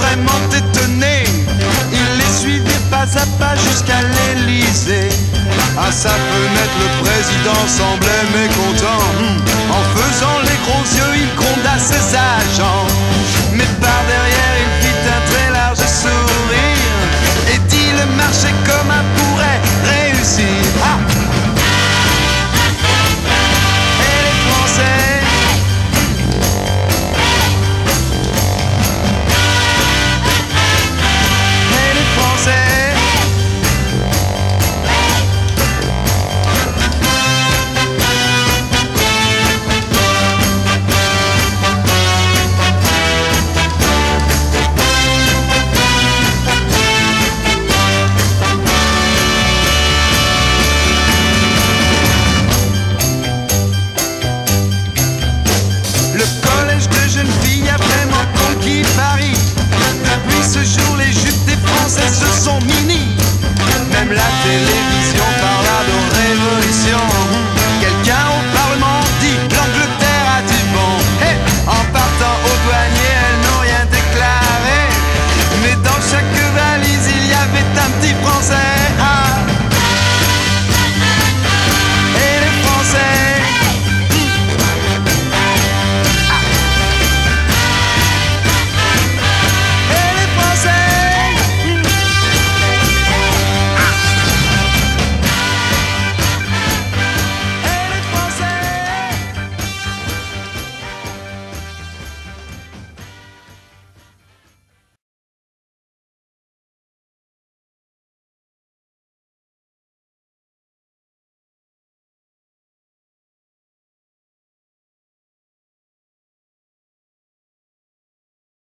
vraiment étonné. Il les suivait pas à pas jusqu'à l'Élysée. À sa fenêtre, le président semblait mécontent. En faisant les gros yeux, il gronda ses agents. Mais par derrière, il fit un très large sourire et dit le marché commun pourrait réussir. Ah! Et les Français, et les Français, Paris. Depuis ce jour, les jupes des Français se sont minies. Même la télé